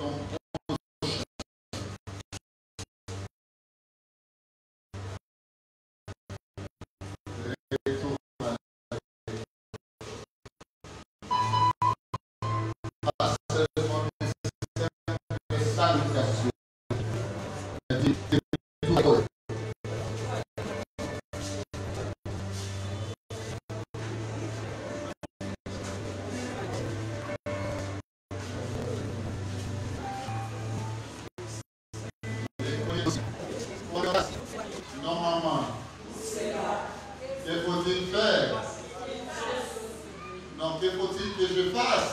Non, maman. Que faut-il faire? Non, que faut-il que je fasse?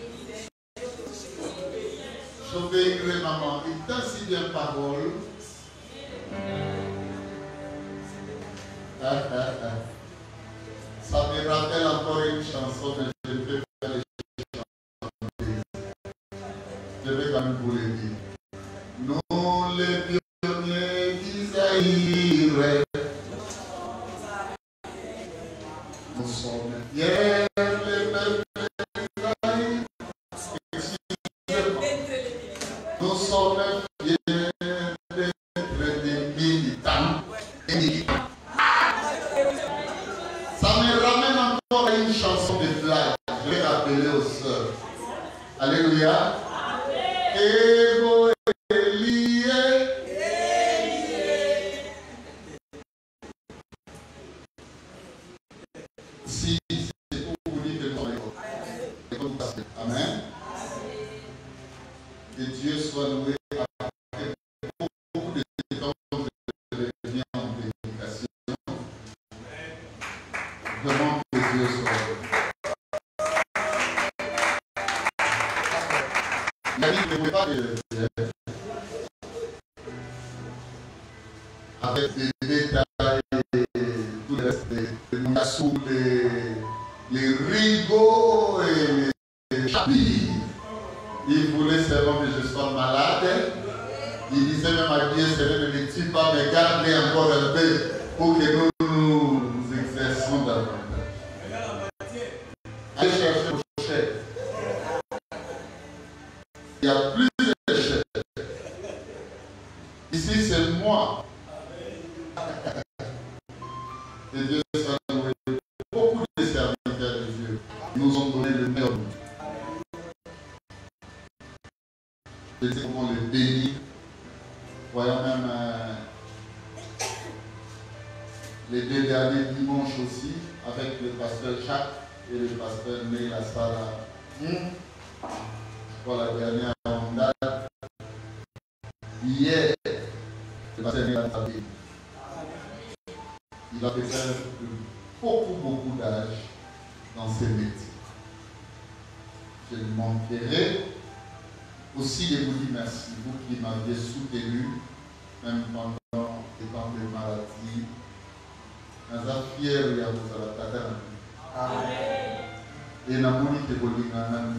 J'obéirai, maman. Il t'a si bien parole. Ça me rappelle encore une chanson, mais je ne peux pas les chanter. Je vais quand même vous le dire. Nous, les pionniers d'Isaïe, nous sommes fiers, les peuples d'Isaïe. Nous sommes fiers d'être des militants. Ça me ramène encore à une chanson de blague. Je vais rappeler aux sœurs. Alléluia. Ego Elie. Si c'est pour vous dire que nous sommes amen. Que Dieu soit loué. Après beaucoup de temps, je reviens en prédication. Vraiment que Dieu soit loué. La vie ne peut pas avec des détails et tout le reste, sous les rigots et les chapis. Il voulait seulement que je sois malade. Il disait même à Dieu, Seigneur, ne me tue pas, mais garde-les encore un peu pour que nous exerçons davantage. Allez chercher vos chefs. Il y a plus de chefs. Ici, c'est moi. Et Dieu soit loué. Beaucoup de serviteurs de Dieu nous ont donné le meilleur. Je sais comment les bénir. Voyons même les 2 derniers dimanches aussi, avec le pasteur Jacques et le pasteur Neil Asala. Pour la dernière date. Hier, le pasteur Neil Asala. Il a fait beaucoup d'âge dans ces métiers. Je ne manquerai aussi de vous dire merci, vous qui m'aviez soutenu, même pendant les temps de maladie. Nous sommes fiers de vous à la tata. Et nous avons dit que vous avez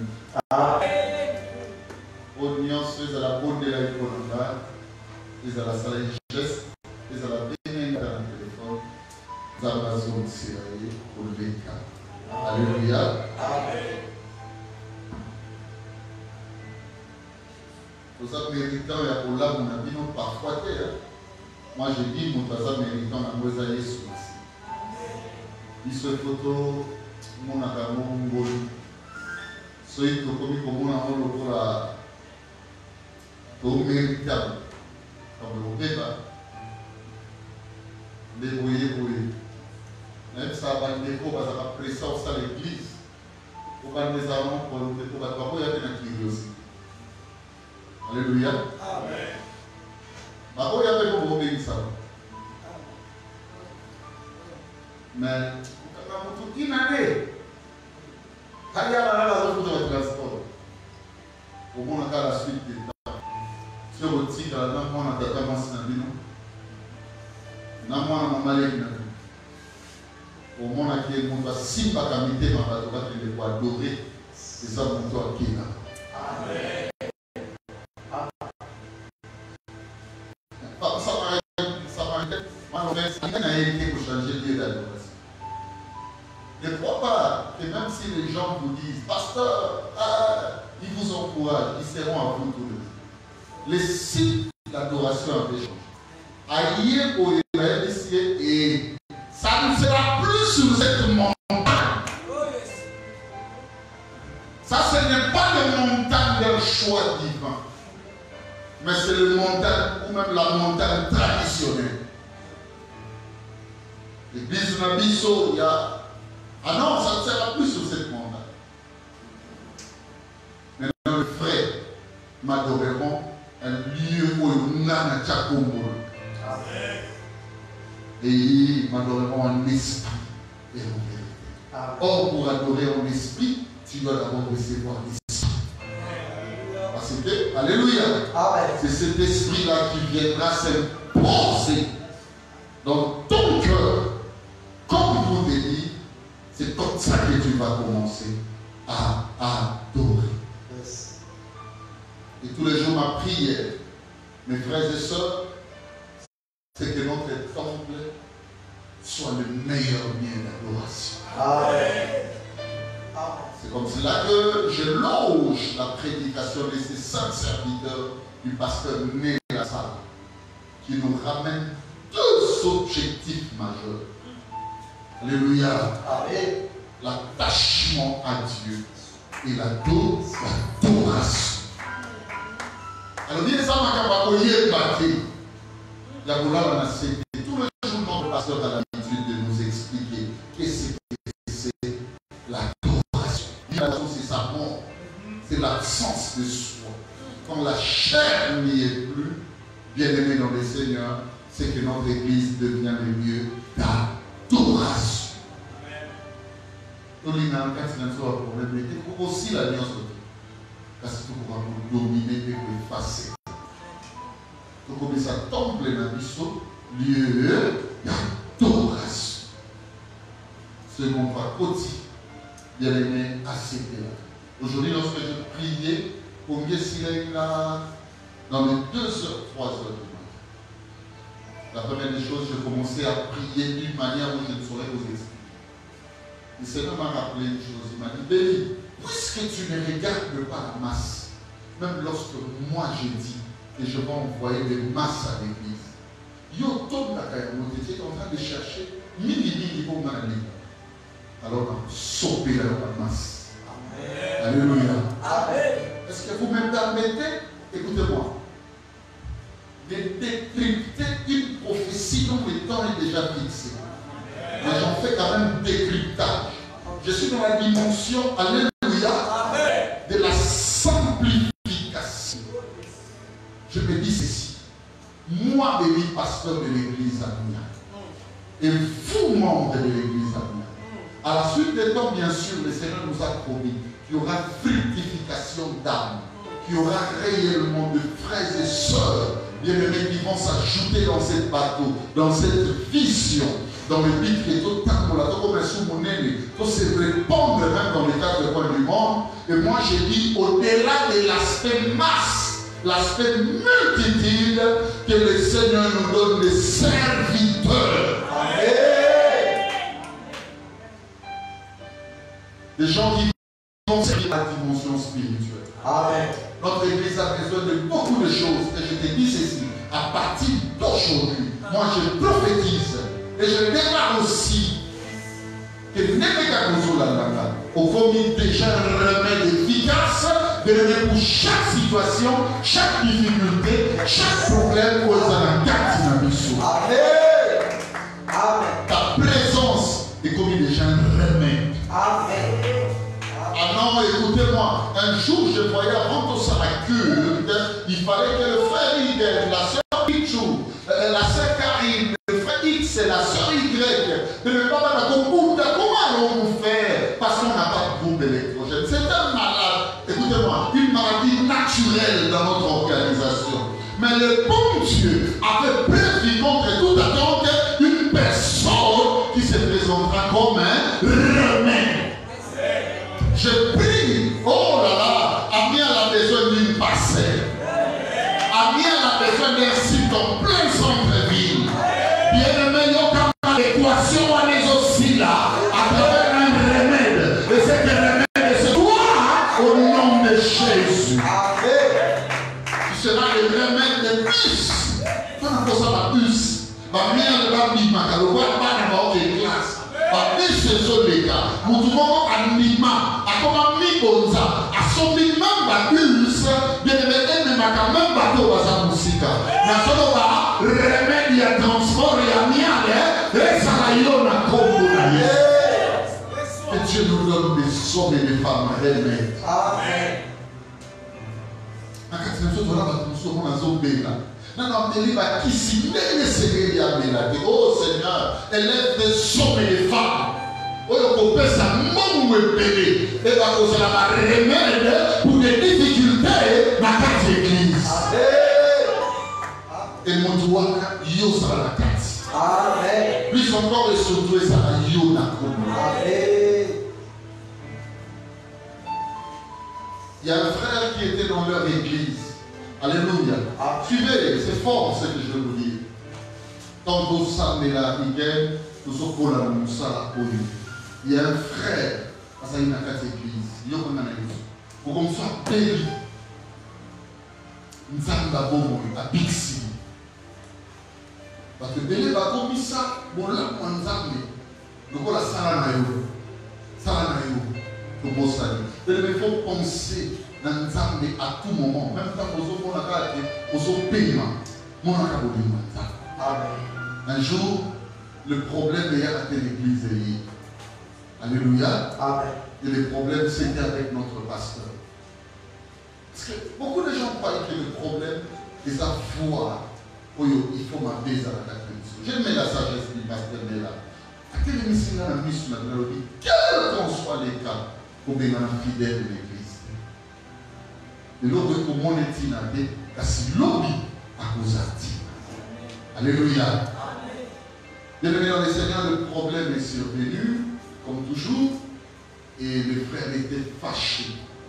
ceux à la bonne de la économie, ceux à la salle de geste, ceux à la bénédiction dans le téléphone. Zabazon Siraye pour les cas. Alléluia. Vous êtes méritant et pour là, mon ami, non parfois. Moi, je dis, mon tasa méritant, ma moisa Yesu. Il se photo, mon akamo, mon bol. Soyez comme on a un logo là. Tout méritable. Comme le débat. Débrouillez. Même ça va être déco, ça va presser au sein de l'église. Pour pas des amants, pour le déco, parce qu'il y a des qui aussi. Alléluia. Amen. Mais il y a des gens qui obéissent ça. Mais, quand vous dites, quand il y a la transport, au moins, on a la suite des temps. Sur le titre, on a tata Massinabino. On a maman au monde qui est mon si pas camité ma bateau pas que les voix doré c'est ça mon toi qui là. Amen. Ça m'a été pour changer de lieu d'adoration. Ne crois pas que même si les gens vous disent pasteur, ils vous encouragent, ils seront à vous tous les jours. les sites d'adoration avaient changé. Aïe pour Israël ici, et ça ne sera plus sur cette montagne. Ça, ce n'est pas le montagne d'un choix divin, mais c'est le montagne ou même la montagne traditionnelle. L'église Nabiso, il y a. Ah non, ça ne sera plus sur cette montagne. Maintenant, les frères m'adoreront un lieu où il y a un Tchakombo. Et ils m'adoreront en esprit et en vérité. Or, pour adorer en esprit, tu dois d'abord recevoir l'esprit. Parce que, alléluia, c'est cet esprit-là qui viendra s'imposer dans ton cœur, comme vous dit, c'est comme ça que tu vas commencer à adorer. Et tous les jours, ma prière, mes frères et sœurs, c'est que notre temple soit le meilleur bien d'adoration. C'est comme cela que je loge la prédication de ces saints serviteurs du pasteur Né la salle, qui nous ramène deux objectifs majeurs. Alléluia. L'attachement à Dieu et l'adoration. Alors, bien ça, ma campagne, il y a tout le jour, notre pasteur a l'habitude de nous expliquer qu'est-ce que c'est l'adoration. L'adoration, c'est sa mort, c'est l'absence de soi. Quand la chair n'y est plus, bien aimé dans le Seigneur, c'est que notre église devient le lieu d'adoration. Nous avons aussi l'alliance de Dieu. Parce que nous pourrons nous dominer et nous effacer. Donc, comme ça tombe dans le lieu d'adoration. Second fois, côté, bien aimé, accepté là. Aujourd'hui, lorsque je priais, combien s'il est là, dans les 2h, 3h du matin. La première des choses, je commençais à prier d'une manière où je ne saurais vous expliquer. Le Seigneur m'a rappelé une chose, il m'a dit, Béli, puisque tu ne regardes pas la masse, même lorsque moi je dis que je vais envoyer des masses à l'église, Yotom Nakayamo, tu es en train de chercher mini pour m'amener. Alors, sauvez la masse. Amen. Alléluia. Amen. Est-ce que vous me permettez, écoutez-moi, de décrypter une prophétie dont le temps est déjà fixé? Mais j'en fais quand même décryptage. Je suis dans la dimension, alléluia, de la simplification. Je me dis ceci. Moi, Béli, pasteur de l'église Adonai, et vous, membres de l'église Adonai, à la suite des temps, bien sûr, le Seigneur nous a promis qu'il y aura fructification d'âme, qu'il y aura réellement de frères et sœurs bien-aimés qui vont s'ajouter dans cette bateau, dans cette vision. Dans le but que tout le temps, comme un sous-monnaie, tout se répandre même dans les quatre coins du monde. Et moi, je dis, au-delà de l'aspect masse, l'aspect multitude, que le Seigneur nous donne des serviteurs. Amen. Des gens qui vont servir la dimension spirituelle. Amen. Notre église a besoin de beaucoup de choses. Et je te dis ceci, à partir d'aujourd'hui, moi je prophétise. Et je déclare aussi que au commis déjà un remède efficace, de remède pour chaque situation, chaque difficulté, chaque problème aux Amen. Ta présence est commis déjà un remède. Amen. Ah non, écoutez-moi, un jour je voyais avant tout ça à culte, il fallait que le frère Hidel, la sœur Pichou, la sœur Karine, c'est la sœur Y. Mais le papa n'a pas comment allons-nous faire? Parce qu'on n'a pas de bombe électrogène. C'est un malade, écoutez-moi, une maladie naturelle dans notre organisation. Mais le bon Dieu a fait preuve contre toute attente une personne qui se présentera comme un remède. Je prie, oh là là, Amia a besoin d'une parcelle. Amia a besoin d'un site en plein centre-ville. Bien-aimé, il y a l'équation à les aussi là, à travers un remède. Et cet remède, c'est toi, au nom de Jésus. Tu sera le remède de plus. On a pour ça la plus. Ma mère ne va pas dire, le roi pas d'abord des classes. Par des saisons les gars, mon tout monde a mis ma, a comment mis bonza, a son même plus, bien aimé, mais ma quand même bateau à sa musique. Na solo ba remède à transport et à miale, et ça la yona comme que Dieu nous donne des hommes et des femmes remèdes. Amen. Na quatrième chose, voilà, nous sommes dans un pays là. Non, mais il va qui s'y met les séries à Mélanie. Oh Seigneur, élève des hommes et des femmes. Oh, on peut ça, mon bébé. Et va causer la remède pour des difficultés dans la église. Et mon doigt, yo sera la carte. Amen. Plus encore et surtout, ça va yo na koum. Amen. Il y a un frère qui était dans leur église. Alléluia. Suivez, c'est fort ce que je veux vous dire. Tant que vous savez la Miguel, nous sommes pour la Moussa. Il y a un frère, à sa église, il y a un frère, pour qu'on soit béni. Nous sommes à Bixi. Parce que béni va comme ça, bon là, on nous a mis. Donc on a Salanayo. Salanayo. Il faut penser dans Nzambe à tout moment. Même quand vous avez paiement. Un jour, le problème est à l'église. Alléluia. Amen. Et le problème, c'était avec notre pasteur. Parce que beaucoup de gens croient que le problème est sa foi. Il faut m'apaiser à la catholique. J'aime la sagesse du pasteur Mela. À quel émission on a mis sur la mélodie, quel qu'en soit les cas, pour bien fidèle de l'église. Et l'autre, comment est-il navé? Parce que l'objet à cause de. Alléluia. Bien aimé dans les Seigneurs, le problème est survenu, comme toujours, et le frère était fâché.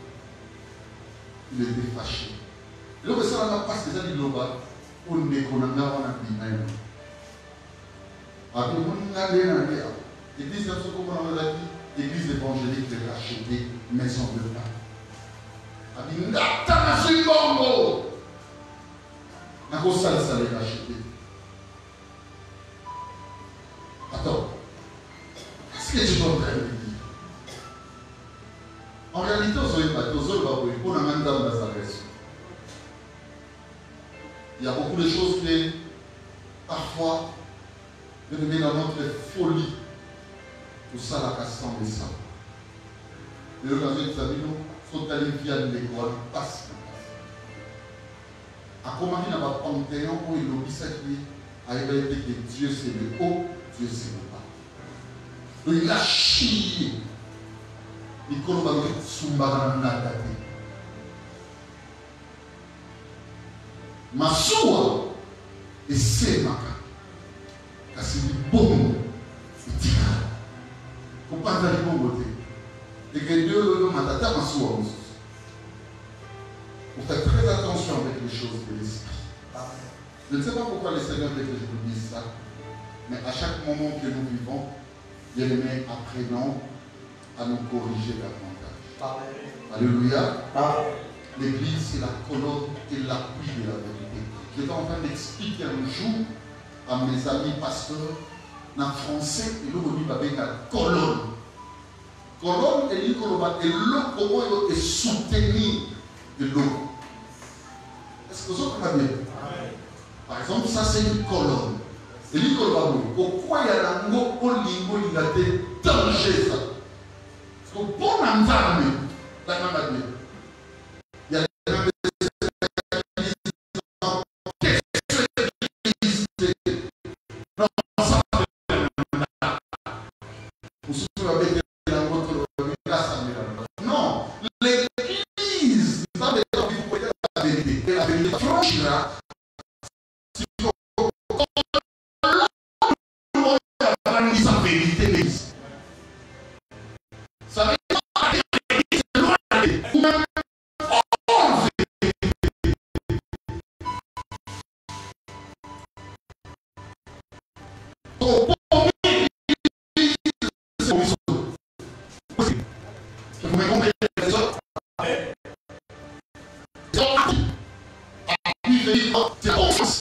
Il était fâché. Et donc, ça n'a pas passé des années globales pour nous économiser en abîme. Après, on a dit, l'église l'église évangélique de racheter maison de pain. Attends, qu'est-ce que tu es en train de dire? En réalité, on ne sait pas, il y a beaucoup de choses qui, parfois, de nous mettre dans notre folie. Pour ça, la casse sans les sangs. Et l'occasion de sa vie, nous sommes allés via l'école, passe. À comment il n'a pas panthéon où il obéit ça qui a révélé que Dieu c'est le haut, Dieu c'est le bas. Donc il a chié. Il a dit Sumbarana. Massoua et c'est ma cas. Parce que c'est bon. C'est tiré. Il ne faut pas faire le bon côté. Et que Dieu m'a dit à Massoua. Il faut faire très attention avec les choses de l'esprit. Je ne sais pas pourquoi le Seigneur veut que je vous dise ça. Mais à chaque moment que nous vivons, bien aimé, apprenons à nous corriger davantage. Alléluia. L'église, c'est la colonne et l'appui de la vérité. J'étais en train d'expliquer un jour à mes amis pasteurs, en français, et l'eau dit la colonne. Colonne et l'eau, comment est soutenir de l'eau. Est-ce que vous comprenez bien? Par exemple, ça c'est une colonne. Et l'eau, pourquoi il y a un mot au limbo, il a des dangers. Parce que pour l'ensemble, la même il y a non, l'église, la vérité franchira si on sa vérité l'église. Ça veut dire que l'église est loin d'aller. Ou même vous me comprenez les autres? veut dire quoi? C'est la confiance.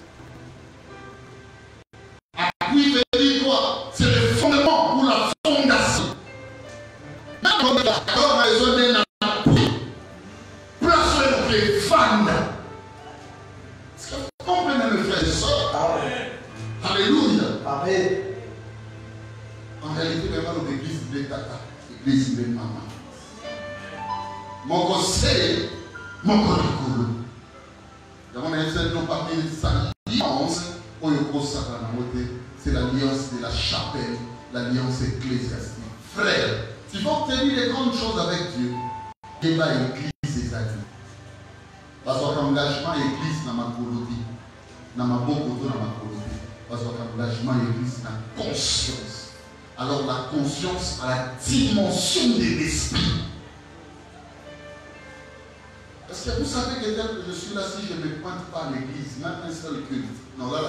Appui veut dire quoi? C'est le fondement ou la fondation. Même quand on est d'accord, ils ont un appui. Place les fans. Est-ce que vous comprenez mes frères et sœurs? Alléluia. Amen. En réalité, même dans l'église de tata, l'église de maman. Mon conseil, mon corps. On a un certain nombre d'alliances. C'est l'alliance de la chapelle, l'alliance ecclésiastique. Frère, tu vas obtenir des grandes choses avec Dieu. Débat église et amis. Parce que l'engagement église n'a ma colodie. N'a ma beaucoup dans ma colodie. Parce que l'engagement église n'a conscience. Alors la conscience a la dimension de l'esprit. Est-ce que vous savez que tel que je suis là, si je ne me pointe pas à l'église, même un seul culte, non, là,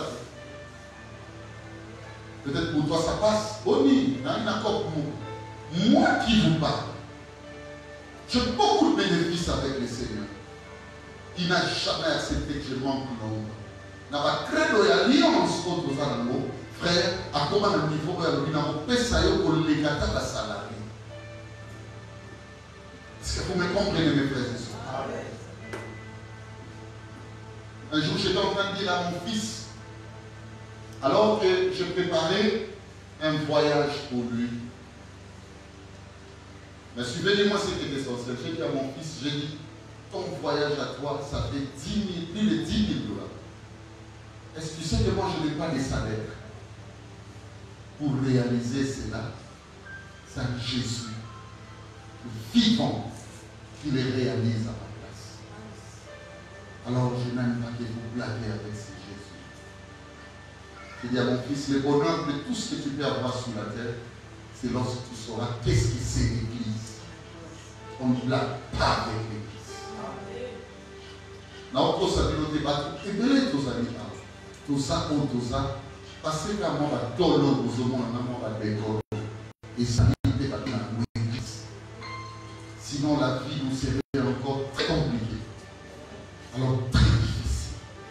peut-être pour toi ça passe. Oni, dans un accord pour moi. Moi qui vous parle, j'ai beaucoup de bénéfices avec le Seigneur. Il n'a jamais accepté que je manque l'ombre. N'a pas créé l'alliance contre les animaux. Frère, à comment le niveau il n'a pas ça pour les gâteaux à salarié. Est-ce que vous me comprenez, mes frères et sœurs? Un jour, j'étais en train de dire à mon fils, alors que je préparais un voyage pour lui. Mais suivez-moi ce qui est essentiel. J'ai dit à mon fils, j'ai dit, ton voyage à toi, ça fait 10 000, plus de 10 000 $. Est-ce que tu sais que moi, je n'ai pas de salaire pour réaliser cela? C'est Jésus, vivant, qui les réalise à ma place. Alors, je n'aime pas que vous blaguez avec ce Jésus. Je dis à mon fils, le bonheur de tout ce que tu peux avoir sur la terre, c'est lorsque tu sauras qu'est-ce que c'est l'Église. On ne blague pas avec l'Église. Non, tout ça, tu vas te battre. Tout ça, tout ça, tout ça. Parce que quand on va dans l'eau, on va décoller. Et ça n'est pas dans l'Église. Sinon, la vie nous serait encore très compliquée. Alors, très difficile.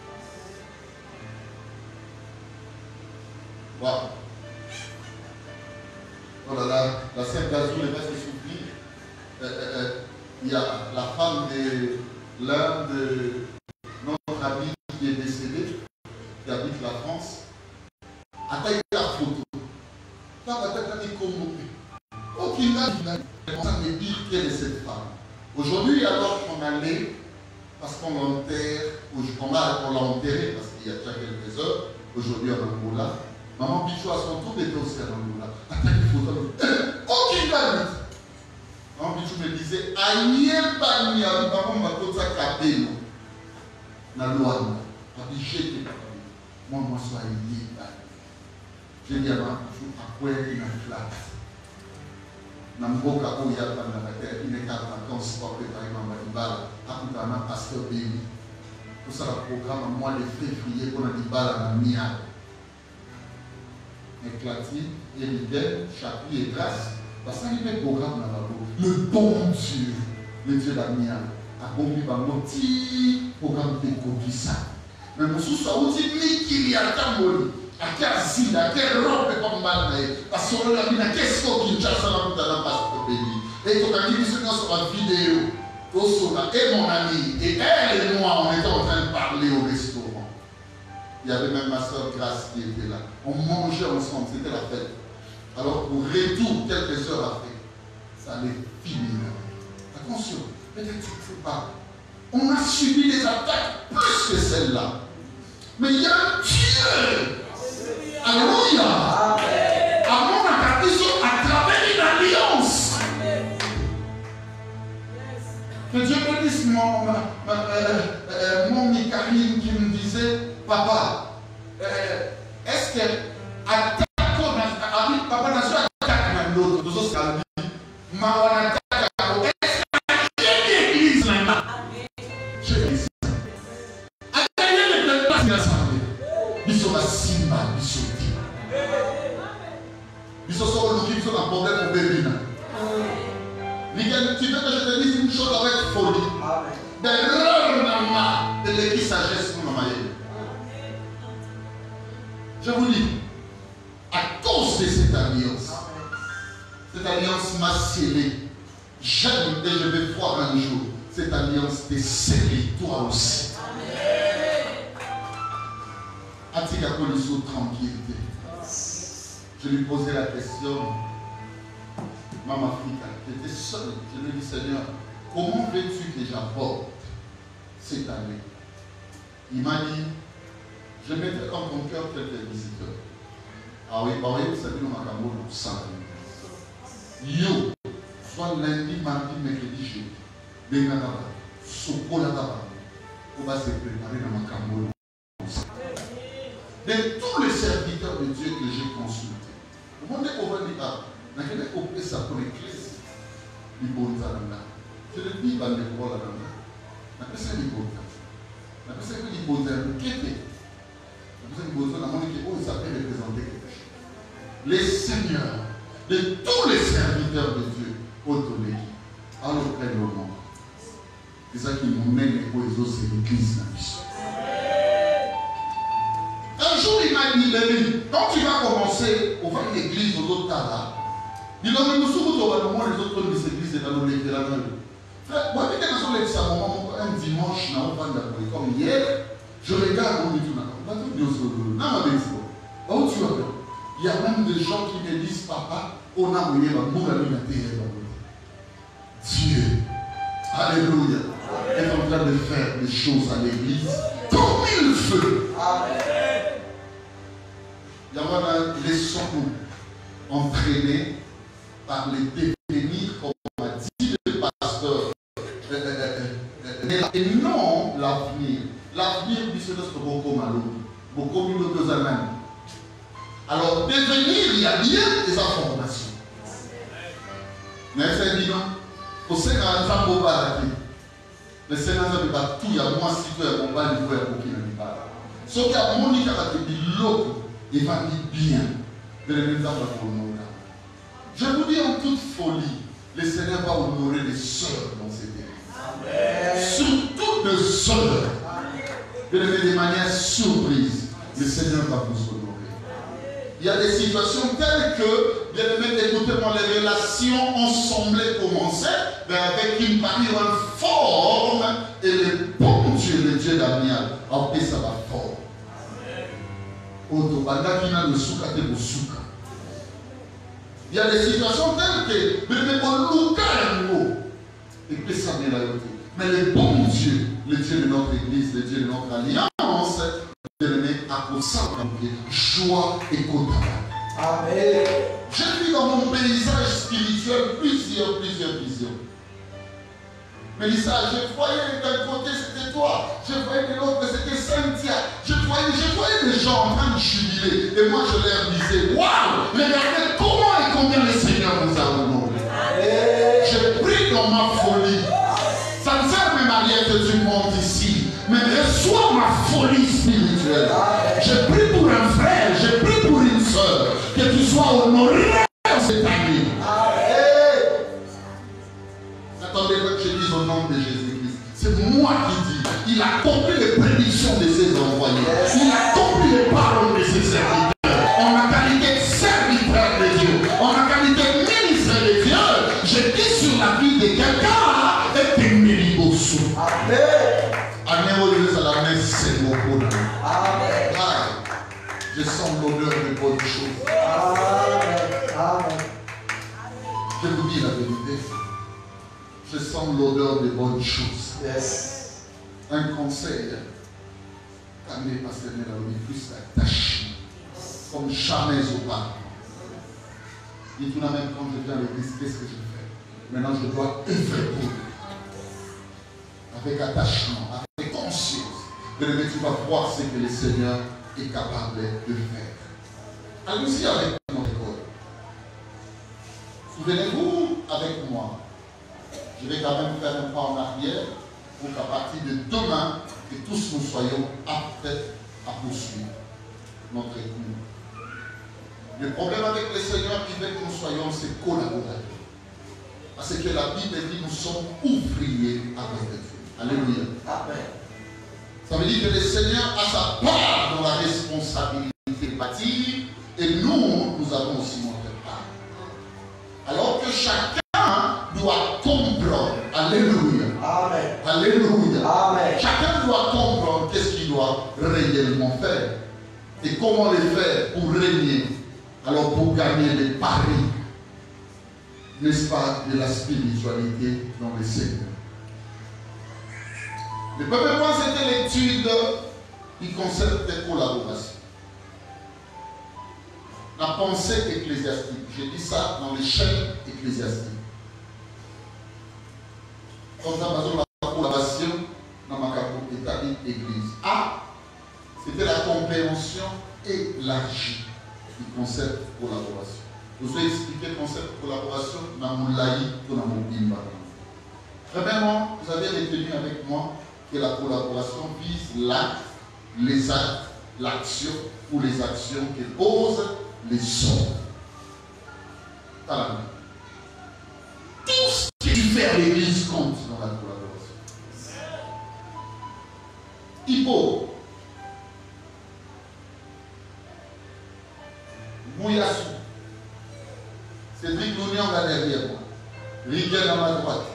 Voilà. Voilà, la Sainte Azul est restée souffrir. Il y a la femme de l'un de notre ami qui est décédé, qui habite la France. Attends, la photo. Aucune n'a me dire quelle est cette femme. Aujourd'hui, alors qu'on allait, parce qu'on l'enterre, on l'a enterré parce qu'il y a déjà quelques heures, aujourd'hui en Angola, maman Bichou à son tour était aussi en Angola. Attends, il faut aucune dame. Maman Bichou me disait, aïe, pas ni à maman m'a tout ça capé, non. La loi, j'étais pas. Moi, sois lié. J'ai dit à maman Bichou, à quoi il y a une classe. Namboka où il y a pas de terre, il n'est qu'à vacances pour préparer ma balade, à tout un pasteur béni. Pour ça, le programme, au mois de février, on a dit balade à Mia. Éclatif, Éridel, Chapi et Grâce. Parce que c'est un programme là-bas. Le bon Dieu, le Dieu d'Amia, a compris par mon petit programme de Kobisa. Mais mon sous ça aussi, qu'il y a Tamoli. À quel zine, à quel robe comme mal, parce qu'on a mis à qu'est-ce qu'il y a dans la pasteur béni. Et quand on a dit sur la vidéo, et mon ami, et elle et moi, on était en train de parler au restaurant. Il y avait même ma soeur Grace qui était là. On mangeait ensemble, c'était la fête. Alors pour retour, quelques heures après, ça allait finir. Attention, peut-être que tu ne sais pas. On a subi des attaques plus que celle-là. Mais il y a un Dieu. Alléluia. À mon acquisition à travers une alliance. Que Dieu bénisse mon Michael qui me disait, papa, est-ce que papa n'a pas attaqué l'autre, nous autres, mais on attaque est-ce qu'il y a une église là-bas? Je dis ça. Attaquez les places d'assemblée. Ils sont à Simba, ils sont dit. Ils sont sur le qui sont un problème au bébé. Tu veux que je te dise une chose avec folie? De l'heure, maman, de qui sagesse pour ma maille. Je vous dis, à cause de cette alliance m'a scellé. J'aime et je vais voir un jour cette alliance te sceller, toi aussi. Atika Poliso, tranquillité. Je lui posais la question, Maman Africa, j'étais seul. Je lui ai dit, Seigneur, comment veux-tu que j'apporte cette année? Il m'a dit, je mettrai dans ton cœur quelques visiteurs. Ah oui, bah oui, vous savez, nous m'avons pour ça. Yo, soit lundi, mardi, mercredi, jeudi. Bengadaba, Sokolagaba, on va se préparer dans ma cambo. De tous les serviteurs de Dieu que j'ai consultés, au moment où on va dire, je vais couper ça pour l'église. Je le dis, dans les cours là-dedans. Je vais faire des bonnes. Je vais faire des bonnes. Je vais faire des bonnes. Ça peut représenter quelque chose. Les seigneurs de tous les serviteurs de Dieu, autorisés, alors près de l'homme. C'est ça qui nous mène pour les autres, c'est l'église. Un jour, il m'a dit, quand tu vas commencer à faire l'église aux autres tas, il a dit, nous sommes les autres églises dans nos frères, moi, un dimanche, comme hier, je regarde où il y a même des gens qui me disent, papa, on a mouillé ma boule à l'unité. Dieu, alléluia, est en train de faire des choses à l'église comme il veut. Il y a laissons-nous entraîner par les devenir, comme m'a dit le pasteur, et non l'avenir. L'avenir, c'est notre beaucoup malo, beaucoup mieux que Zanan. Alors, devenir, il y a bien des informations. Mais c'est dit non. Au Sénat, il faut pas le Sénat, il va tout, il y a moins si tu es bon, il faut qu'il pas. Sauf qu'il y a mon qui a dit l'autre, il va dire bien. Je vous dis en toute folie, le Seigneur va honorer les sœurs dans cette église. Surtout de sœurs. De manière surprise, le Seigneur va vous honorer. Il y a des situations telles que, bien aimé, écoutez-moi, les relations ont semblé commencer, mais avec une barrière forme, et le bon Dieu, le Dieu d'Amial, en paix, ça va fort. Il y a des situations telles que, mais le bon Dieu, le Dieu de notre église, le Dieu de notre alliance, a pour ça joie et côté. Amen. J'ai vu dans mon paysage spirituel plusieurs visions. Mélissa, je voyais d'un côté c'était toi, je voyais de l'autre c'était Cynthia, je voyais des gens en train de jubiler. Et moi je leur disais, waouh, regardez comment et combien le Seigneur nous a honorés. Je prie dans ma folie. Ça ne sert même à rien que tu montes ici, mais reçois ma folie spirituelle. Je prie pour un frère, je prie pour une soeur, que tu sois honoré cette année. Attendez que je dise au nom de Jésus-Christ. C'est moi qui dis. Il a accompli les prédictions de ses envoyés. Il a accompli les paroles de ses serviteurs. En a qualité de serviteur de Dieu. En a qualité de ministre de Dieu. Je dis sur la vie de quelqu'un et de Mélibosou. Amen. Je sens l'odeur de bonnes choses. Amen. Je vous dis la vérité. Je sens l'odeur de bonnes choses. Yes. Un conseil. Quand les pasteurs sont plus attachés, comme jamais auparavant. Dites-nous même quand je viens à l'église, qu'est-ce que je fais? Maintenant, je dois œuvrer pour lui. Avec attachement, avec conscience. De le tu vas voir ce que le Seigneur est capable de faire. Allons-y avec notre école. Souvenez-vous avec moi. Je vais quand même faire un pas en arrière pour qu'à partir de demain, que tous nous soyons aptes à poursuivre notre écoute. Le problème avec le Seigneur qui veut que nous soyons, c'est collaborateurs. Parce que la Bible dit que nous sommes ouvriers avec Dieu. Alléluia. Amen. Ça veut dire que le Seigneur a sa part dans la responsabilité de bâtir et nous avons aussi notre part. Alors que chacun doit comprendre. Alléluia. Amen. Alléluia. Amen. Chacun doit comprendre qu'est-ce qu'il doit réellement faire et comment le faire pour régner. Alors pour gagner les paris, n'est-ce pas, de la spiritualité dans le Seigneur. Le premier point, c'était l'étude du concept de collaboration. La pensée ecclésiastique. J'ai dit ça dans les chaînes ecclésiastiques. Comme ça, par exemple, la collaboration dans ma église. A, c'était la compréhension élargie du concept de collaboration. Je vous ai expliqué le concept de collaboration dans mon laïc ou dans mon bimba. Premièrement, vous avez retenu avec moi que la collaboration vise l'acte, les actes, l'action ou les actions que posent les hommes. Tout ce que tu fais à l'église compte dans la collaboration. Hippo, Mouyassou, Cédric Lounion là derrière moi, Rigel à ma droite.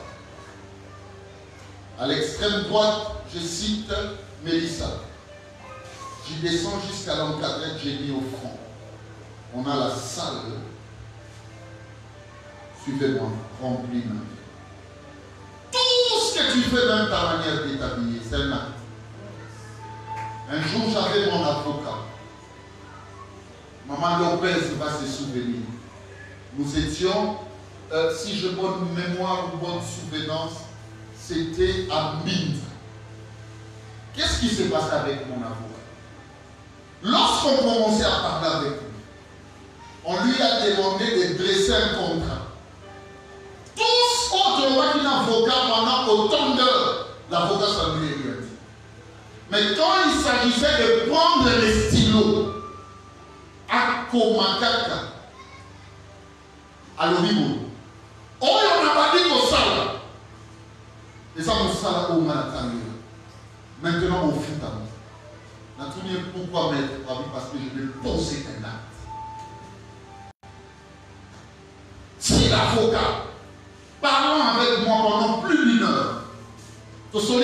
À l'extrême droite, je cite Mélissa. J'y descends jusqu'à l'encadrette, j'ai mis au front. On a la salle. Suivez-moi, remplie maintenant. Tout ce que tu fais, même ta manière de t'habiller, c'est un acte. Un jour, j'avais mon avocat. Maman Lopez va se souvenir. Nous étions, si je bonne mémoire ou bonne souvenance, c'était à Mindre. Qu'est-ce qui s'est passé avec mon avocat? Lorsqu'on commençait à parler avec lui, on lui a demandé de dresser un contrat. Tous autrement qu'un avocat pendant autant d'heures, l'avocat s'en lui a dit. Mais quand il s'agissait de prendre les stylos à Komakaka, à l'Oribo, on n'a pas dit au sala. Et ça, on sala au Manatanga. Maintenant, au foot. On a tout dit pourquoi mettre parce que je vais poser un acte. Si l'avocat, parlant avec moi pendant plus d'une heure, même il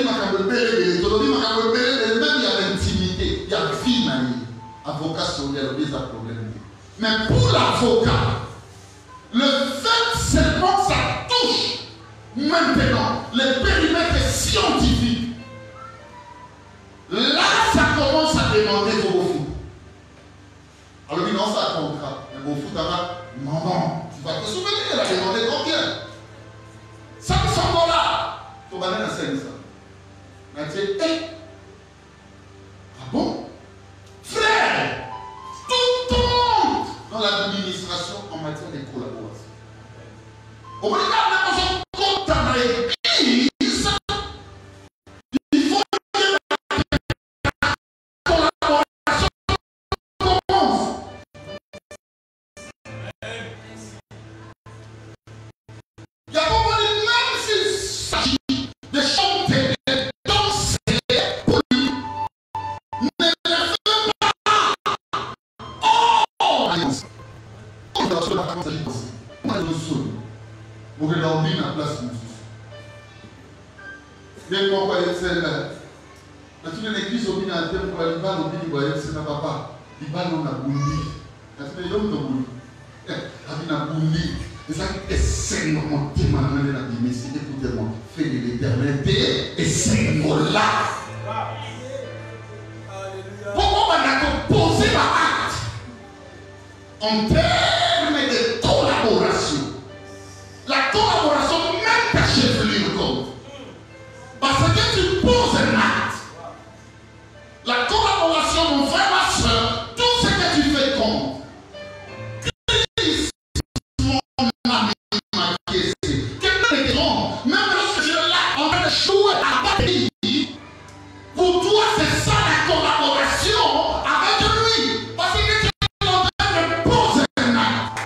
y a l'intimité, il y a la vie, avocat solidaire, il y a un problème. Mais pour l'avocat, le fait seulement ça touche maintenant les périmètres scientifiques. Là, ça commence à demander vos foot. Alors, oui, non, ça a un contrat. Mais vos foot, maman, tu vas te souvenir, elle a demandé combien? 500 $. Tu vas aller dans 500. Mais tu dis, ah bon? Frère, tout le monde dans l'administration en matière de collaboration. Au moins, quand on compte dans l'église, il faut que la collaboration commence. Il y a beaucoup de même s'il s'agit de chanter, de danser pour lui, ne le fais pas. Oh! On doit se la raconter. On a le sol. Vous regardez la place. Mais pourquoi il y a celle-là? Dans toute l'église, on a un thème pour la libale, on dit que c'est un papa. Libale, on a bouli. Quand tu es l'homme de bouli, on a bouli. Et ça, c'est vraiment témoigner la vie. Mais c'est écoutez-moi, fais de l'éternité et c'est là. Pourquoi on a posé la acte en termes de collaboration? La collaboration, même ta chevelure compte. Parce que tu poses un acte. La collaboration, mon frère, ma soeur, tout ce que tu fais compte. Christ, mon ami, ma question. Quelqu'un est grand, même lorsque tu es là en train de jouer à Paris, pour toi, c'est ça la collaboration avec lui. Parce que tu es en train de poser un acte.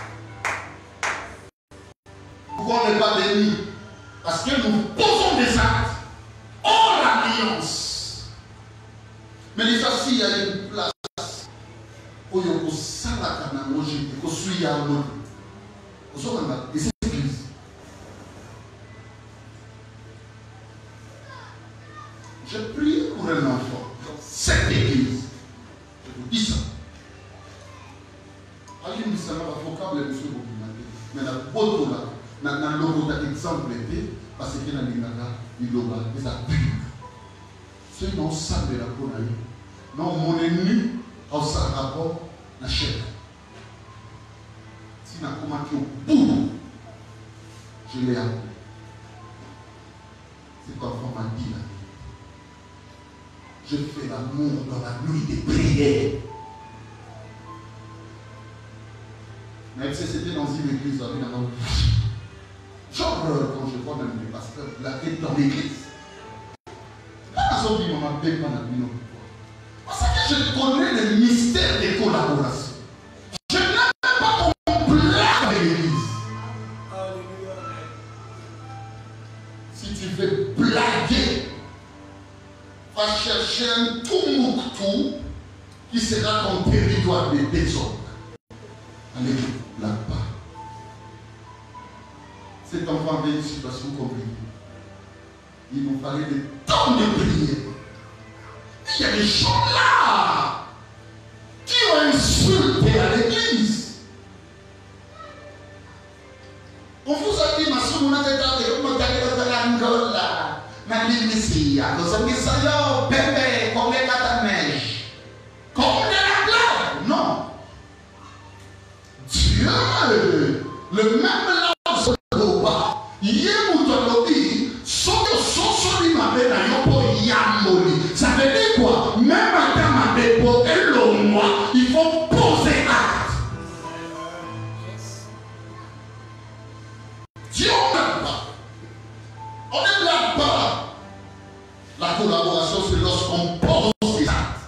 Pourquoi on n'est pas béni? Parce que nous posons des actes hors l'alliance. Mais les assis, il y a une place où il y a un salaka na moji, il y a un suya à l'autre. Et c'est l'église. Je prie pour un enfant dans cette église. Je vous dis ça. Allez, nous sommes vocable, monsieur Bobinade. Mais la photo là, dans le logo d'exemple, parce que dans les logo, ils appuient. Ceux qui ont sablé la peau, non, mon ennemi, au rapport, la chair. Si n'a commenté au bout, je l'ai appelé. Cet enfant m'a dit là. Je fais l'amour dans la nuit des prières. Même si c'était dans une église, genre quand je vois même les pasteurs blaguer dans l'église. Parce que je connais le mystère des collaborations. Je n'ai même pas qu'on blague avec l'église. Si tu veux blaguer, va chercher un Tombouctou qui sera ton territoire de désordre. Allez, là-bas. Cet enfant avait une situation compliquée. Il nous fallait des temps de prière. Il y a des gens là qui ont insulté à l'église. On vous a dit, ma soeur, on a dit, non. Dieu, le même là, ça veut dire quoi? Même à ma dépôt et le moi, il faut poser acte. Dieu ne blague pas. On ne blague pas. La collaboration, c'est lorsqu'on pose des actes.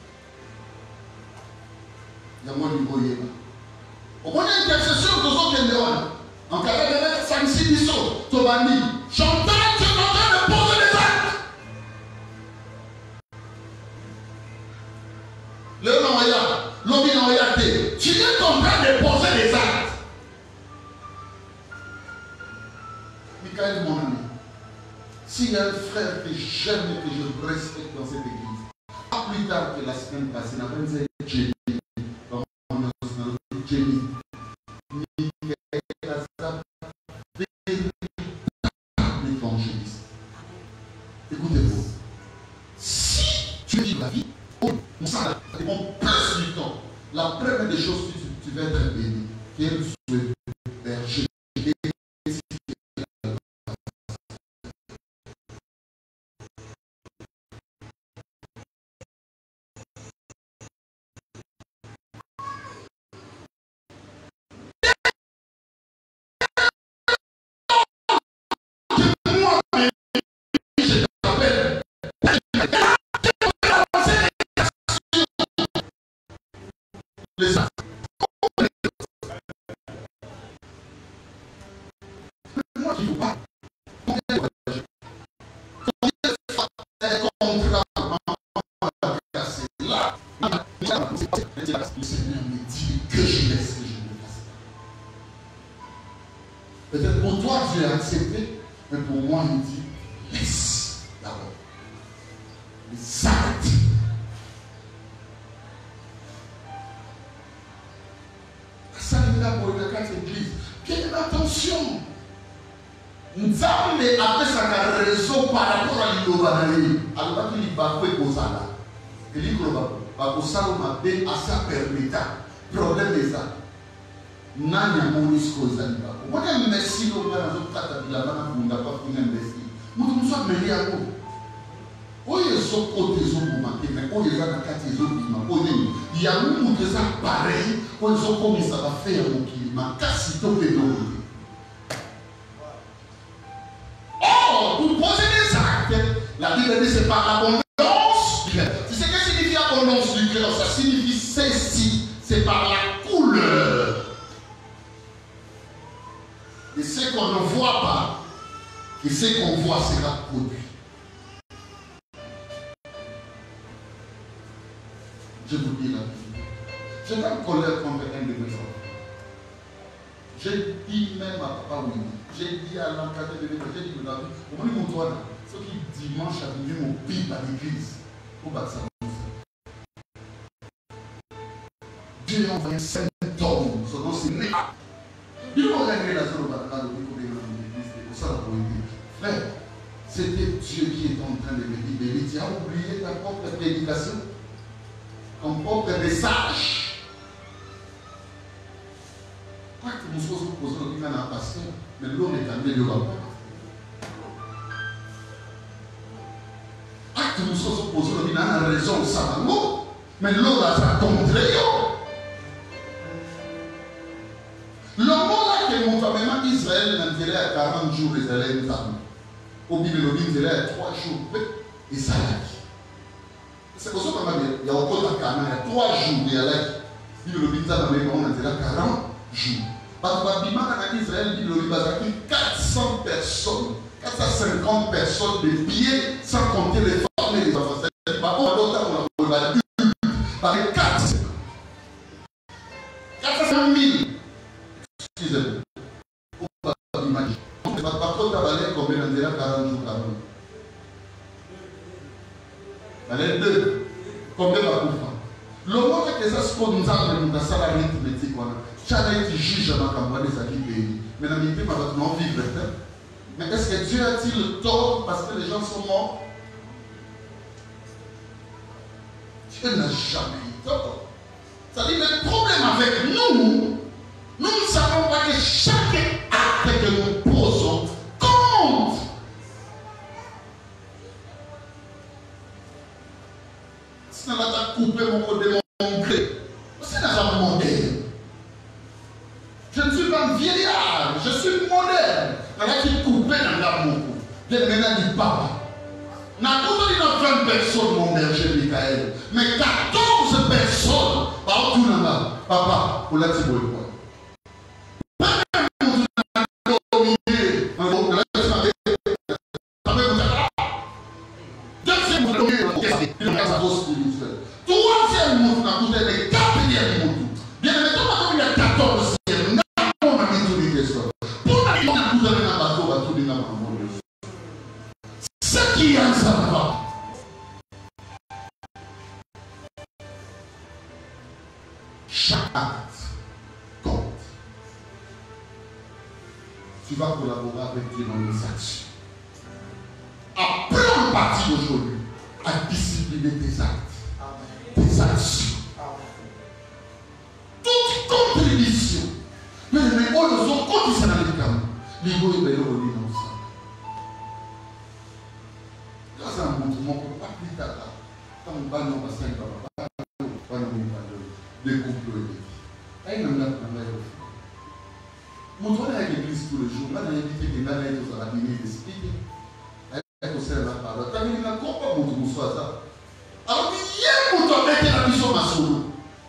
Il y a moins de niveau. Au moins, il y a une intercession de ce qu'il y a. En cas de mettre 5-6 missions, tu vas dire, j'entends que tu es en train de poser des actes. Tu es en train de poser des actes. Michael, mon ami, s'il y a un frère que j'aime et que je respecte dans cette église, pas plus tard que la semaine passée, n'a pas dit Jenny. Jenny. L'évangéliste. Écoutez-vous. Si tu vis la vie, ça dépend plus du temps. La première des choses, tu vas être béni. Quel souhait berger. Moi qui vous parle, le Seigneur me dit que je laisse, que je ne fasse pas. Peut-être pour toi Dieu a accepté, mais pour moi il dit laisse d'abord. Les actes. Ça est là pour les 4 églises. Quelle attention! Nous avons après sa raison par rapport à l'Ilobanani. Alors, il va faire pour ça là. Et l'Ilobanani va pour ça, on m'a bien à sa permettant. Problème est ça. Nanya Monisco Zaniba. On a un merci au gars dans notre cas de la main, on n'a pas fini un merci. Nous sommes mêlés à nous. Oye so côté zo bumake mais oye za na kati zo bima oye ya mungu teza pareil quand zo comme ça va faire mon kilima kasi to pe no. Oh, pour poser des actes, la Bible dit c'est par l'abondance du cœur. Tu sais que signifie abondance du cœur? Ça signifie ceci, c'est par la couleur. Et ce qu'on ne voit pas, et ce qu'on voit sera produit. Je vous dis la vérité. Je n'ai pas de colère contre un de mes enfants. J'ai dit même à papa oui. J'ai dit à l'encadré de l'école, j'ai dit, mais David, au moins mon toit, ceux qui dimanche à venir mon pipe à l'église, pour battre ça. Dieu a envoyé 5 hommes, son nom c'est Néa. Il m'a regardé la zone dans l'église, c'est pour ça la poésie. Frère, c'était Dieu qui est en train de me dire, tu as oublié ta propre prédication, ton propre message. Quand nous sommes posés au niveau d'un pasteur, mais l'homme est calmé de rapport. Quand nous sommes posés au niveau d'un raison de sa maman, mais l'homme a sa contraire. Le mot là que mon famille Israël n'a tiré à 40 jours, Israël est famille. Au Bible, il tiré à 3 jours, et ça l'a dit. C'est pour ça qu'il y a encore 40, il y a 3 jours, il y a là. Il y a 40 jours. Parce que Israël, il y a 400 personnes, 450 personnes de pieds, sans compter les femmes et les enfants. C'est pas pour l'autre, on va dire, par les 400 000. Excusez-moi. On va imaginer. Par contre, on va aller combien on dira 40 jours, 40. Allez, 2. Combien va pour faire? Le moment que ça se pose, nous avons un salaire arithmétique. Chaque juge à ma campagne des acquis pays. Mais la vérité, ma va vivre. Mais est-ce que Dieu a-t-il le tort parce que les gens sont morts? Dieu n'a jamais eu tort. C'est-à-dire le problème avec nous, nous ne savons pas que chaque acte que nous posons compte. Si on a coupé mon côté, mon gré, c'est pas moderne. Je ne suis pas un vieillard, je suis moderne. On a qui coupé dans la moukou. Je ne maintenant dit papa. On a coupé dans 20 personnes, mon berger Michael. Mais 14 personnes, par tout là-bas. Papa, pour la petite boîte. Troisième mot, on a coupé les 4e mots. Bien évidemment, il y a 14. Ce qui est en savoir. Chaque acte compte. Tu vas collaborer avec Dieu dans les actions. Apprends à partir d'aujourd'hui à discipliner tes actes, tes actions. Toute contribution. Mais on nous a conditionnel les camps. L'ego est bel au lit dans ça. Là, c'est un montrement qu'on ne peut pas plus tard. Quand on va dans le bassin, on va pas de couple. Et il y a un montrons avec l'église tous les jours. Là, on a invité des gens à la dîner d'esprit. Elle concerne la parole. Quand il y a un compas, on soit ça. Alors, il y a un montant avec la mission maçon.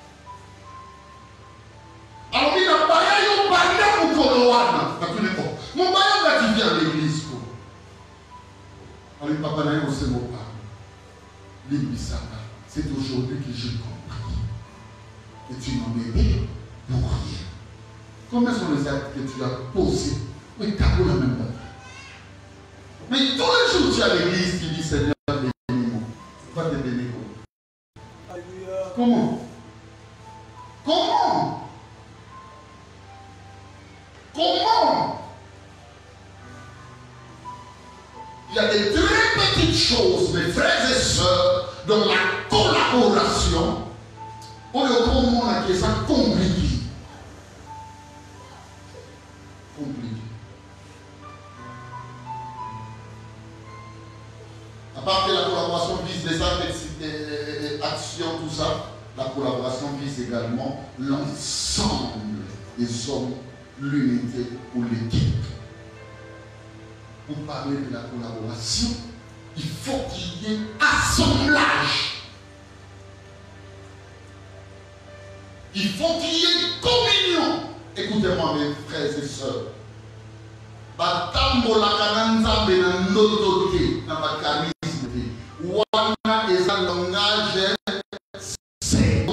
Alors, il y a un bail, il y a un bail, mon bail va vient à l'église. Alors, papa n'a pas ce mot. C'est aujourd'hui que j'ai compris. Et tu m'en aidé pour rien. Combien sont les actes que tu as posés? Mais t'as pas la même chose. Mais tous les jours, tu as l'église qui dit Seigneur, bénis-moi. Va te bénir. Comment? Comment? Comment? Il y a des très petites choses, mes frères et sœurs, dans la collaboration, pour le grand monde qui est ça compliqué. Compliqué. À part que la collaboration vise des actions, tout ça, la collaboration vise également l'ensemble des hommes, l'unité ou l'équipe. Pour parler de la collaboration, il faut qu'il y ait assemblage. Il faut qu'il y ait communion. Écoutez-moi, mes frères et sœurs. Batambo la kananza bena notote na bakarisme. Wana est un langage c'est.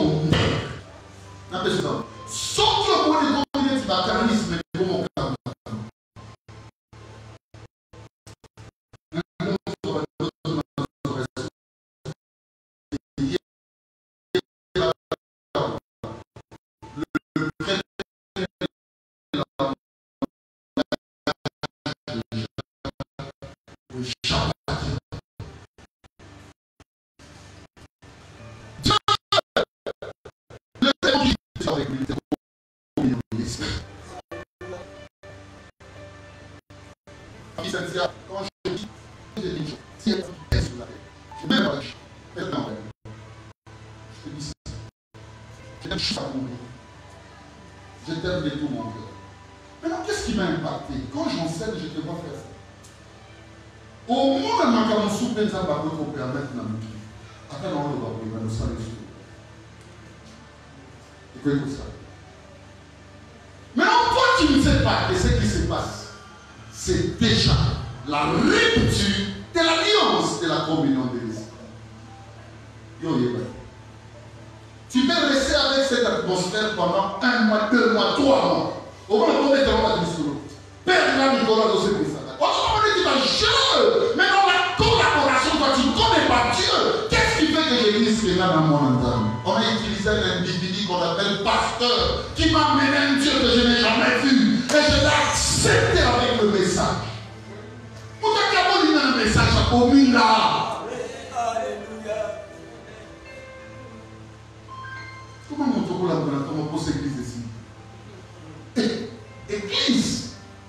militaire communiste. Quand je dis, si elle est sur la tête, je mets la tête, elle est en l'air. Je te dis ça. Je t'aime juste à mourir. Je t'aime de tout mon cœur. Maintenant, qu'est-ce qui m'a impacté? Quand j'enseigne, je te vois faire ça. Au moins, ma canon soupe, ça va vous permettre de nous. Attends, on va vous nous saluer. Écoutez ça. Maintenant, toi, tu ne sais pas ce qui se passe. C'est déjà la rupture de l'alliance de la communion de l'Esprit. Tu peux rester avec cette atmosphère pendant 1 mois, 2 mois, 3 mois. Au moins, on est dans la discussion. Père, là, Nicolas, dans ce pays. Autrement dit, Dieu, mais dans la collaboration, quand tu ne connais pas Dieu, qu'est-ce qui fait que l'église fait là dans mon entame? On a utilisé un individu qu'on appelle pasteur, qui m'a amené un Dieu que je n'ai jamais vu. Et je l'ai accepté avec le message. Pourquoi tu as un message à Omina? Comment mon tour là, comment pose l'église ici? Église.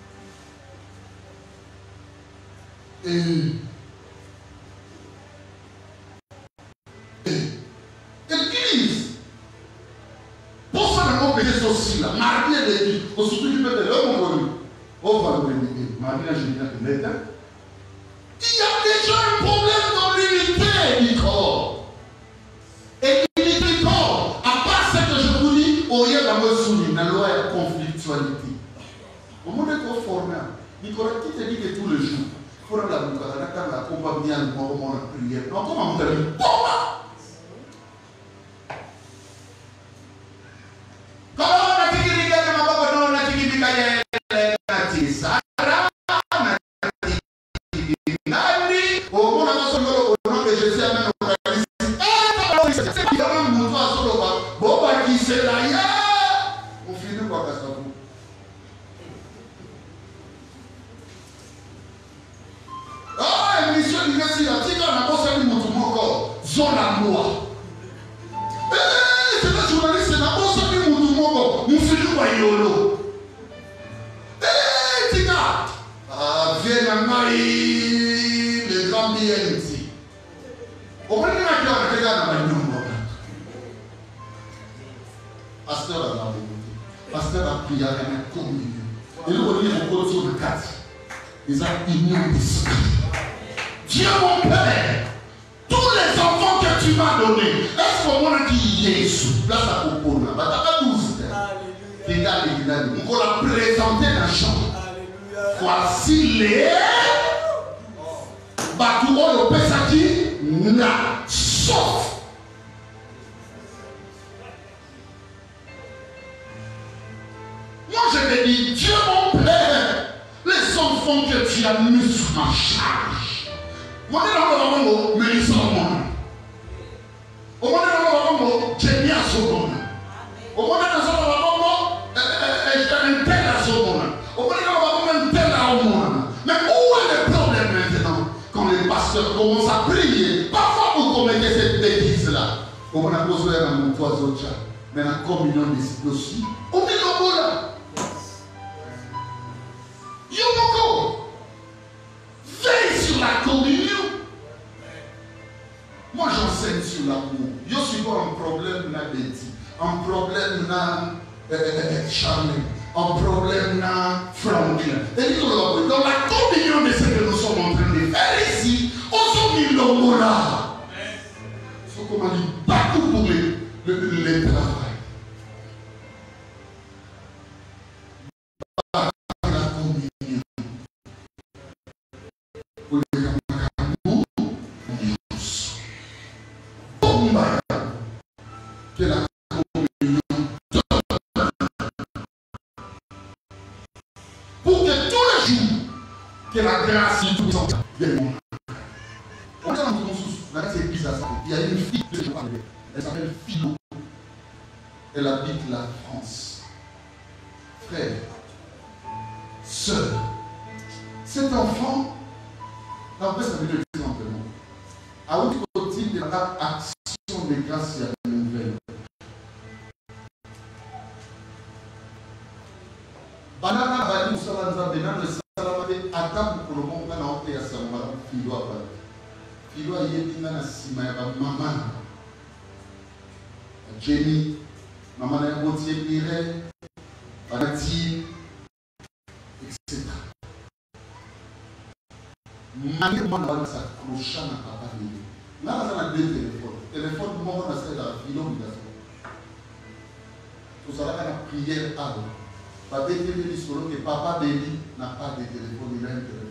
Église. Pour ça, on peut dire aussi là. Mardi et l'église. Surtout du peuple, l'homme connu. On va le bénir. Mardi et l'église. Il y a déjà un problème dans l'unité du corps. Et l'unité du corps, à part ce que je vous dis, au lieu d'avoir souligné la loi de conflictualité. Au moment où on forme, Nicolas, qui te dit que tous les jours, il faut la combat bien le moment de prière. Non, comment vous allez dire? Comment on a dit que les gars de ma papa non, on a dit que les gars de ça. Au moment où on a dit que je sais même au Christ. C'est quand même mon toit sur le bas. Bon, bah, qui c'est là? On finit quoi, Castabou? Ah, émission d'université, si on a pas salué mon tour, zone à moi. Eh, c'est la journaliste, c'est la bosse salué mon tour, mon fils Wayolo. Eh, Tika, viens à Maï, le grand BNC. Au moins, il y a un gars dans ma numéro. Pasteur a la volonté. Pasteur a prié avec un communion. Et nous, on dit au sur le 4. Ils ont union d'esprit. Dieu mon Père, tous les enfants que tu m'as donnés, est-ce qu'on a dit Jésus? Place à Popona, Bataka 12. On l'a présenté dans le champ. Voici les Batouo le Pesaki n'a sauf. Moi je te dis, Dieu mon Père, les enfants que tu as mis sous ma charge. Moi je ne sais pas mais ils sont moi. Au moins je ne sais pas j'ai mis à son nom. Au moins je ne sais pas un tel à son nom. Au moins je ne sais pas un tel à son nom. Mais où est le problème maintenant quand les pasteurs commencent à prier? Parfois vous commettez cette bêtise-là. Au moins on a besoin d'un oiseau de chat. Mais la communion des aussi. Au milieu de là. Yomoko, veille sur la communion. Moi j'enseigne sur l'amour. Je suis pas un problème na Betty, un problème na Charlie, un problème na Franklin. Et dans la communion de ce que nous sommes en train de faire ici, on s'en dit l'homme là. Il faut qu'on dit pas tout pour le travail. Que la communion pour que tous les jours que la grâce de tout ça vienne. On est dans notre église à ça. Il y a une fille que je parle. Elle s'appelle Philo. Elle habite la France. Frère, sœur, cet enfant, en fait, ça veut dire simplement, à haute côté de la action de grâce, il y a une nouvelle. Filo a yebinga na sima ya maman. Jenny, maman a monté Mireille, Banati, etc. Maman va s'accrocher à papa. Là, on a deux téléphones. Téléphone, moi, on a fait la filo. Tout ça, là, on a prié à l'eau. Papa dit que papa Béni n'a pas de téléphone, il a un téléphone.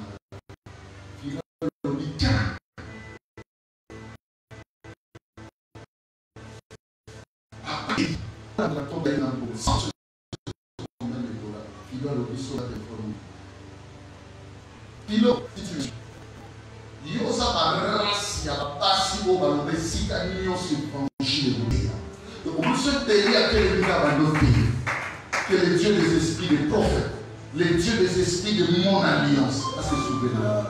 Pilo, Dieu sa race, il y a pas si beau ballon, mais si tu as mis sur franchi le pays. Donc, pour ce pays à quel état va notre pays, que le Dieu des esprits des prophètes, le Dieu des esprits de mon alliance, à se souvenir.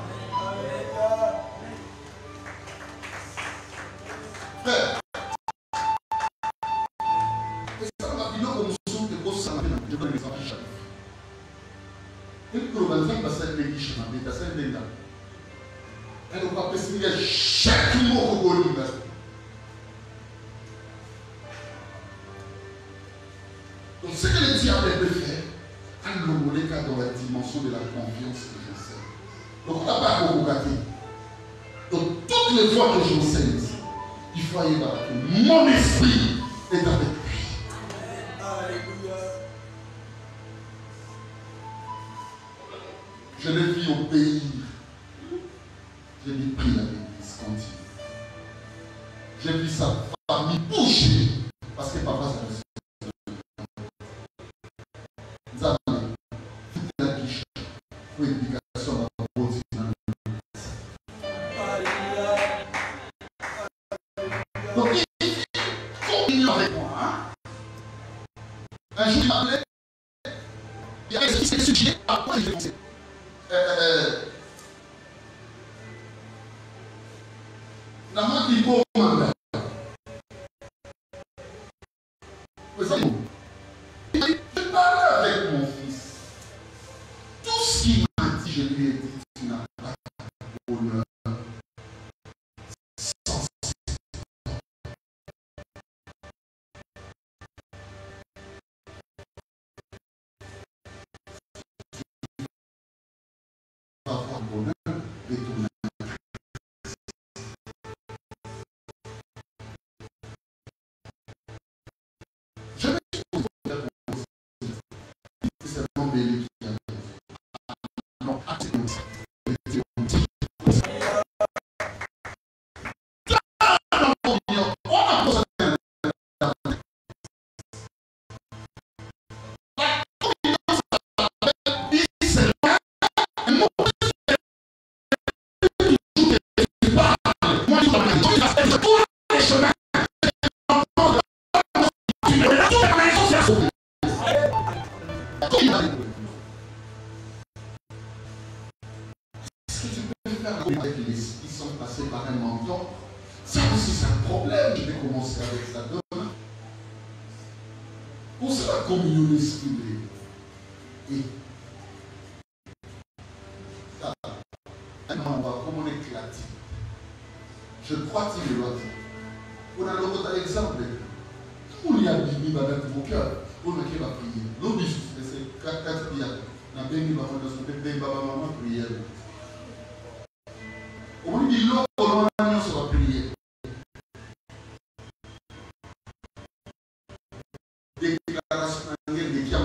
Frère, donc ce que le diable peut faire, à l'homoler dans la dimension de la confiance que je sais. Donc on n'a pas convoqué. Donc toutes les fois que je vous sais ici, il faut aller voir que mon esprit est avec lui. Je l'ai vu obéir. Je l'ai pris à l'église continue. J'ai vu sa famille bouger parce que papa s'est reçu. Nous avons la quiche pour éducation à la beauté. Donc il continue avec moi. Un jour il m'appelait. Il y avait ce qui s'est suggéré à quoi il faisait. La main qui vaut mandat. Je parlais avec mon fils. Tout ce qu'il m'a dit, je lui ai dit, tu n'as pas de bonheur. Sans avoir bonheur de ton âme. Avec les qui sont passés par un menton, ça aussi c'est un problème. Je vais commencer avec ça demain. Pour cela, communion l'esprit et ça, maintenant on va comment éclater. Je crois qu'il doit dire. On a l'autre exemple. Tout il y a béni dans mon cœur. On a qui va prier. L'objet, c'est 4 prières. On a béni dans son bébé, maman, prière. On dit l'eau, on va prier. Déclaration de qui a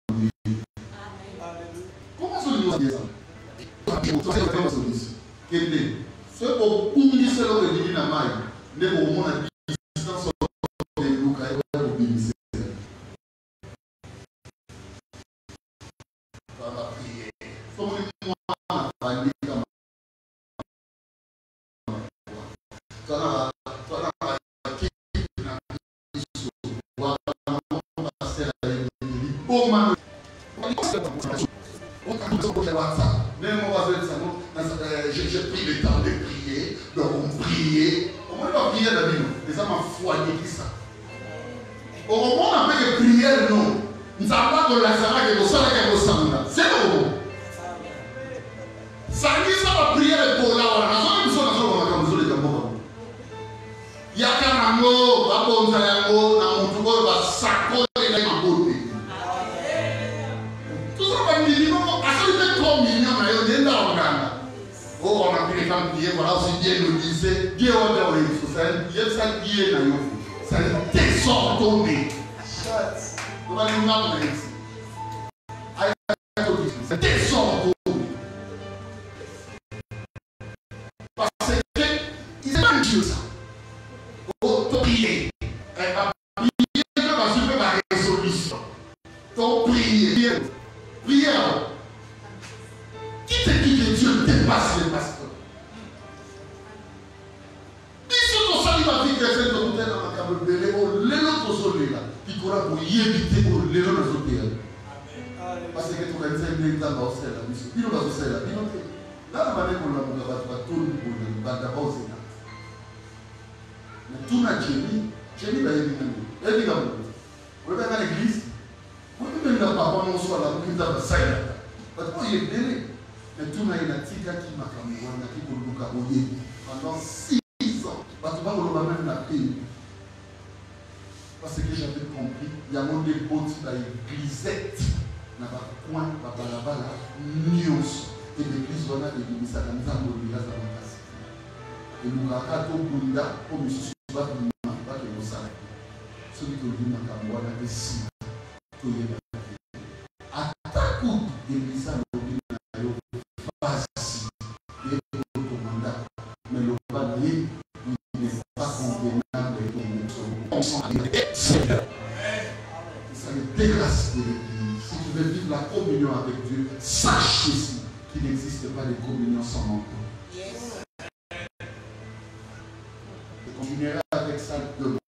comment se dit ça? Ce qu'on dit, c'est le redit dans la maille. Mais au moins, la distance de Lucas est obéissée. On va prier. Comme moi, on a parlé comme j'ai pris le temps de prier, donc on priait. Comment on va prier la Bible? Les hommes ont foigné qui ça. Au moment où on a fait des prières, non. Nous n'avons pas de Lazare qui est au sol et qui est au sang. C'est le moment. Ça dit ça va prier pour la raison. yango, babonza yango, na mutu oyo basakole na mabote. Tout ça va me dire, à ce que trop mignon, na yo denda onganga. Oh, on a pris les femmes qui voilà aussi Dieu nous disait, Dieu a donné, ça Dieu n'a eu. Ça désordonné. On va nous demander ici. C'est désordonné. Parce que ils n'ont pas Dieu ça. Oh, ton prier. Prier va suivre ma résolution. Ton prier. Prière. Qui te dit que Dieu dépasse les pasteurs? Si tu sali ma vie, quelqu'un te montre dans ma cave de l'élo, l'élo te solé là, qui pourra pour y éviter pour l'élo dans son terrain. Parce que tu vas dire que tu vas faire la mission. Il va faire la mission. Là, on va dire qu'on va tourner pour le bagage. Mais tout n'a Jésus va y venir. Elle dit comme vous allez à l'église, vous ne pouvez pas avoir mon soir là, vous ne pouvez pas ça. Parce qu'il est béni. Mais tout n'a pas été qui m'a camé, on a qui pour nous caboyer pendant 6 ans. Parce que vous n'avez même la paix. Parce que j'avais compris, il y a mon dépôt qui va glisette. N'a pas point, pas balabala, news. Et l'église, on a des ministres à l'ensemble de l'Église à mon cas. Et nous avons tout Bunda, comme je suis pas de moi, pas de nos salaires. Celui qui dit dans la boîte, il y a des signes. Attaque l'église à l'Église. Ça le dégrace de l'église. Si tu veux vivre la communion avec Dieu, sache ceci, qu'il n'existe pas de communion sans manque. Je continuerai avec ça demain.